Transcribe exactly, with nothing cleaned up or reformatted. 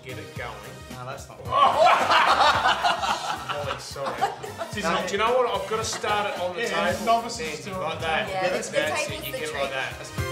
get it going. No, that's not Molly, sorry. No, do you know what? I've got to start it on the yeah, table. novices do it like that. Yeah, That's the it. table's You the get it trick. like that.